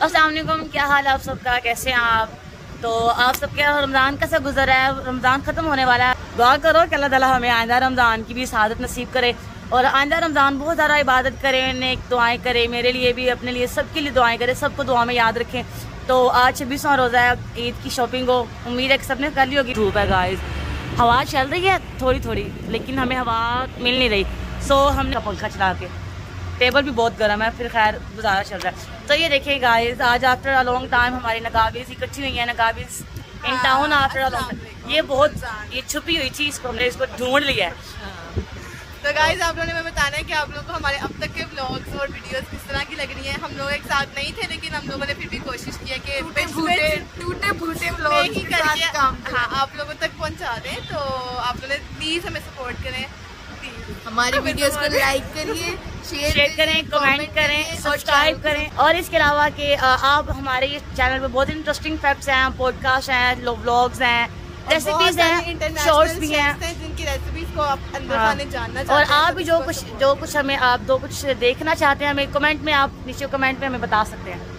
अस्सलाम वालेकुम, क्या हाल है आप सबका, कैसे हैं आप? तो आप सबके रमज़ान कैसा गुजरा है? रमज़ान ख़त्म होने वाला है। दुआ करो कि अल्लाह ताला हमें आइंदा रमज़ान की भी सआदत नसीब करे और आइंदा रमज़ान बहुत ज़्यादा इबादत करें, नेक दुआएं करें, मेरे लिए भी, अपने लिए, सबके लिए दुआएं करें, सबको दुआ में याद रखें। तो आज 26वां रोज़ा है, ईद की शॉपिंग हो, उम्मीद है कि सबने कर ली होगी। धूप है गाइस, हवा चल रही है थोड़ी थोड़ी, लेकिन हमें हवा मिल नहीं रही। सो हमने पंखा चला के, टेबल भी बहुत गर्म है, फिर खैर गुजारा चल रहा है। तो ये देखिए गाइस, आज आफ्टर अ लॉन्ग टाइम हमारी नकाबीज इकट्ठी हुई है। नकाबीज in town after a long time. ये बहुत ये छुपी हुई चीज़ को हमने इसको ढूंढ लिया है। तो गाइस, आप लोगों ने हमें बताना है कि आप लोगों को हमारे अब तक के व्लॉग्स और वीडियोस किस तरह की लग रही हैं। हम लोग एक साथ नहीं थे, लेकिन हम लोगों ने फिर भी कोशिश की है कि टूटे फूटे व्लॉग ही करके आप लोगों तक पहुंचा दें। तो आप लोगों ने प्लीज़ हमें सपोर्ट करें, हमारी वीडियोस को लाइक करिए, शेयर करें, कमेंट करें, सब्सक्राइब करें। और इसके अलावा कि आप हमारे इस चैनल पे बहुत इंटरेस्टिंग फैक्ट्स हैं, पॉडकास्ट हैं, व्लॉग्स हैं, रेसिपीज हैं, शॉर्ट्स भी हैं, जिनकी रेसिपीज को आप अंदर खाने जानना चाहते और हैं। आप भी जो कुछ हमें आप जो कुछ देखना चाहते हैं, हमें कमेंट में, आप नीचे कमेंट में हमें बता सकते हैं।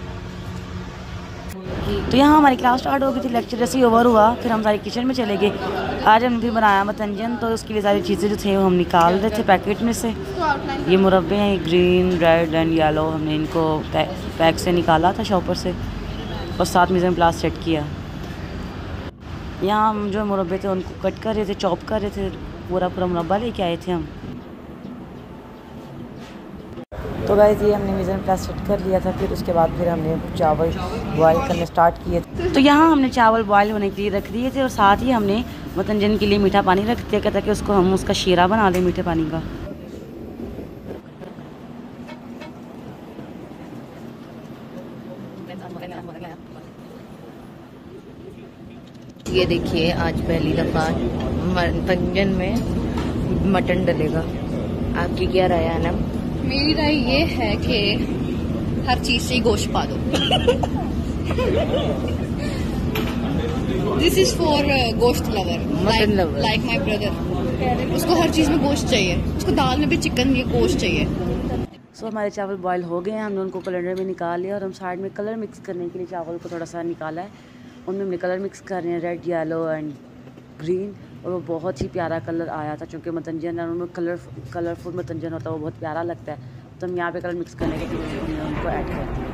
तो यहाँ हमारी क्लास स्टार्ट हो गई थी, लेक्चर जैसे ही ओवर हुआ फिर हम सारी किचन में चले गए। आज हमने फिर बनाया मतंजन, तो उसके लिए सारी चीज़ें जो थे वो हम निकाल रहे थे पैकेट में से। ये मुरब्बे हैं, ग्रीन, रेड एंड येलो, हमने इनको पैक से निकाला था शॉपर से और साथ में प्लास सेट किया। यहाँ हम जो मुरब्बे थे उनको कट कर रहे थे, चॉप कर रहे थे, पूरा मुरब्बा लेके आए थे हम। तो गाइस, ये हमने मीज़न प्लास सेट कर लिया था। फिर उसके बाद फिर हमने चावल बॉयल करने स्टार्ट किए थे। तो यहाँ हमने चावल बॉयल होने के लिए रख दिए थे और साथ ही हमने मतंजन के लिए मीठा पानी रख दिया ताकि उसको हम उसका शीरा बना दें मीठे पानी का। ये देखिए, आज पहली दफा मतंजन में मटन डलेगा। आपकी क्या राय है ना? मेरी राय ये है कि हर चीज से गोश्त पा दो। This is for gosht lover, mutton lover, like my brother. उसको हर चीज में गोश्त चाहिए, उसको दाल में भी चिकन, ये गोश्त चाहिए। सो हमारे चावल बॉयल हो गए हैं, हमने उनको कलर में निकाल लिया और हम साइड में कलर मिक्स करने के लिए चावल को थोड़ा सा निकाला है। उनमें हमने कलर मिक्स कर रहे हैं, रेड, येलो एंड ग्रीन, और वो बहुत ही प्यारा कलर आया था। चूँकि मतंजन है, उनमें कलरफुल मतंजन होता है, वो बहुत प्यारा लगता है। तो हम यहाँ पे कलर मिक्स करने के लिए हमने उनको ऐड कर दिया।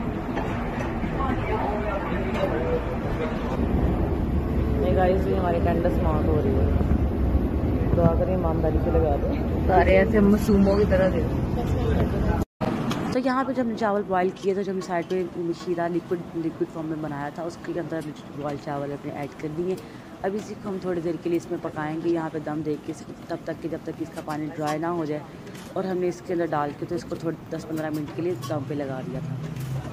ये गाइस भी हमारी टेंडर माउंट हो रही है, तो अगर ईमानदारी से लगा दो, सारे ऐसे मसूमों की तरह दे। तो यहाँ पे जब हमने चावल बॉयल किए तो जब हमने साइड पे शीरा लिक्विड फॉर्म में बनाया था, उसके अंदर बॉयल चावल अपने ऐड कर दिए। अब इसी को हम थोड़ी देर के लिए इसमें पकाएंगे, यहाँ पे दम दे के, तब तक कि जब तक इसका पानी ड्राई ना हो जाए। और हमने इसके अंदर डाल के तो इसको थोड़ी 10-15 मिनट के लिए दम पे लगा दिया था।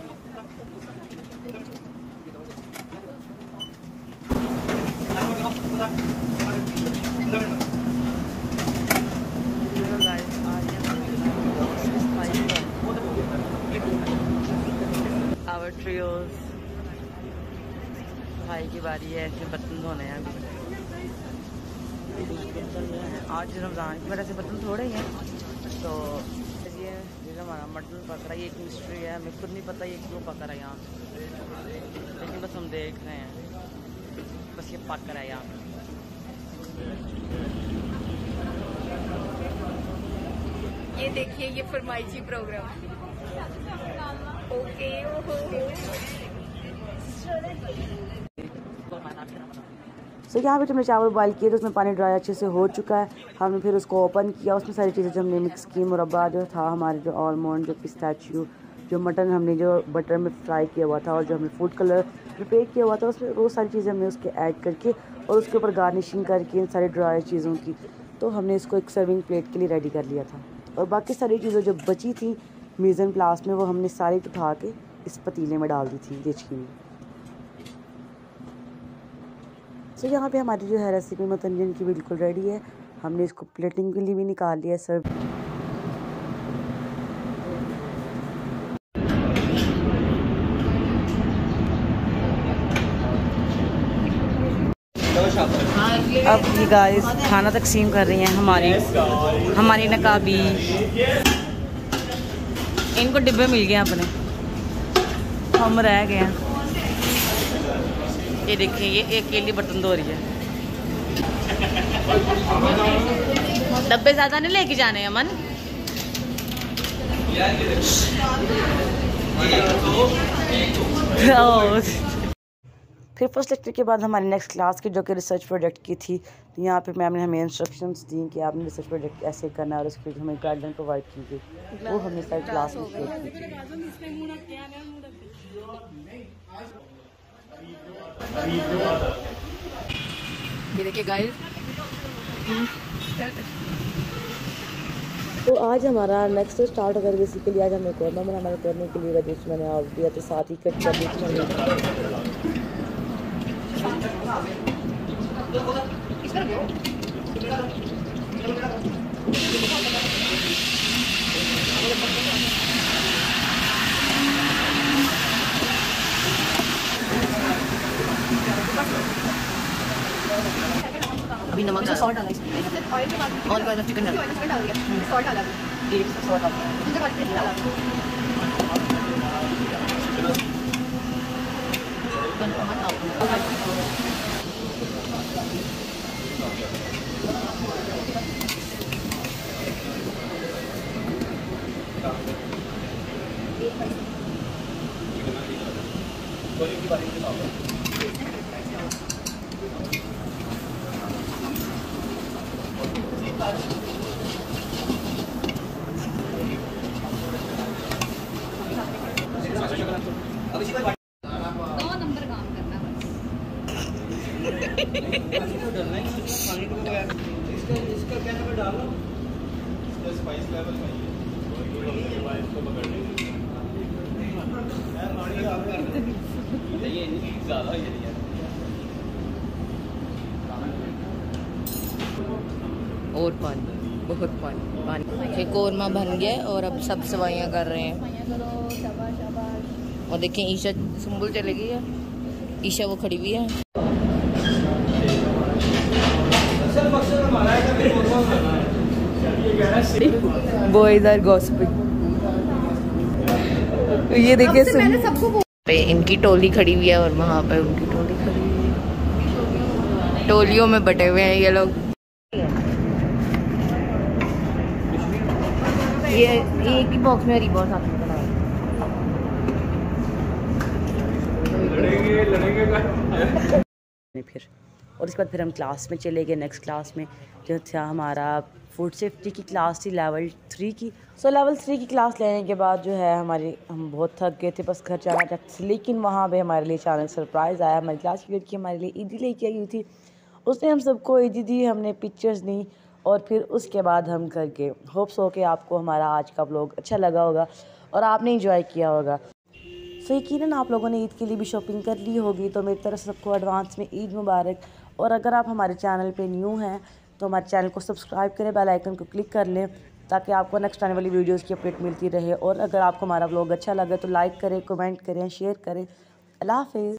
Our trios भाई की बारी है, ऐसे बर्तन धोने हैं अभी। आज रमज़ान की वजह से बर्तन थोड़े ही हैं। तो ये हमारा मटन पक रहा है, ये एक मिस्ट्री है, हमें खुद नहीं पता ये क्यों पक रहा है यहाँ, लेकिन बस हम देख रहे हैं, बस ये पक रहा है यहाँ। ये देखिए, ये फरमाइशी प्रोग्राम। ओके, सो यहाँ पे जब हमने चावल बॉयल किए तो उसमें पानी ड्राई अच्छे से हो चुका है। हमने फिर उसको ओपन किया, उसमें सारी चीज़ें जो हमने मिक्स की, मुरब्बा जो था हमारे, जो आलमंड, जो पिस्ताचियो, जो मटन हमने जो बटर में फ्राई किया हुआ था, और जो हमने फूड कलर प्रिपेयर किया हुआ था, उसमें वो सारी चीज़ें हमने उसके ऐड करके और उसके ऊपर गार्निशिंग करके इन सारी ड्राई चीज़ों की, तो हमने इसको एक सर्विंग प्लेट के लिए रेडी कर लिया था। और बाकी सारी चीज़ें जो बची थी मीज़न प्लास में, वो हमने सारी उठा के इस पतीले में डाल दी थी, देचकी में। सो यहाँ पे हमारी जो है रेसिपी मतंजन की बिल्कुल रेडी है। हमने इसको प्लेटिंग के लिए भी निकाल लिया सर्व। अब ये गाइस खाना तकसीम कर रही हैं हमारी नकाबी। इनको डिब्बे मिल गए अपने। हम रह गए हैं। ये देखिए, ये एक अकेली बर्तन धो रही है। डब्बे ज़्यादा नहीं लेके जाने अमन। फिर फर्स्ट लेक्चर के बाद हमारी नेक्स्ट क्लास की जो कि रिसर्च प्रोजेक्ट की थी, यहाँ पे मैम ने हमें इंस्ट्रक्शंस दी कि आपने रिसर्च प्रोजेक्ट कैसे करना है और उसके लिए हमें गाइडलाइन प्रोवाइड की गई। वो हमने सारी क्लास में की। ये देखिए गाइस, तो आज हमारा नेक्स्ट स्टार्ट अगर बेसिकली आज हमें कॉर्मा बनाना करने के लिए वजह से मैंने आप दिया तो साथ ही कट कर दी। अभी नमक डाला, सॉल्ट डाला, और बाद चिकन डाला, सॉल्ट डाला, और पानी, बहुत पानी। कोरमा बन गया और अब सब सवाइयाँ कर रहे हैं। और देखें ईशा सुंबुल चले गई है, ईशा वो खड़ी हुई है। वो इधर गॉसिपिंग, ये देखिए पे इनकी टोली खड़ी हुई है और वहाँ पे उनकी टोली खड़ी हुई है। टोलियों में बटे हुए हैं ये लोग। ये एक ही बॉक्स में रिबॉन साथ में बनाए। फिर और इसके बाद फिर हम क्लास में चले गए। नेक्स्ट क्लास में जो था हमारा फूड सेफ्टी की क्लास थी लेवल 3 की। सो लेवल 3 की क्लास लेने के बाद जो है हम बहुत थक गए थे, बस घर जाना चाहते थे। लेकिन वहाँ पे हमारे लिए अचानक सरप्राइज़ आया। हमारी क्लास की लड़की हमारे लिए ईदी लेके आई हुई थी। उसने हम सबको ईदी दी, हमने पिक्चर्स दी और फिर उसके बाद हम घर गए। होप्स हो कि आपको हमारा आज का व्लॉग अच्छा लगा होगा और आपने इंजॉय किया होगा। सो यकीनन आप लोगों ने ईद के लिए भी शॉपिंग कर ली होगी। तो मेरी तरफ से सबको एडवांस में ईद मुबारक। और अगर आप हमारे चैनल पे न्यू हैं तो हमारे चैनल को सब्सक्राइब करें, बेल आइकन को क्लिक कर लें ताकि आपको नेक्स्ट आने वाली वीडियोस की अपडेट मिलती रहे। और अगर आपको हमारा व्लॉग अच्छा लगे तो लाइक करें, कमेंट करें, शेयर करें। अल्लाह हाफ़िज़।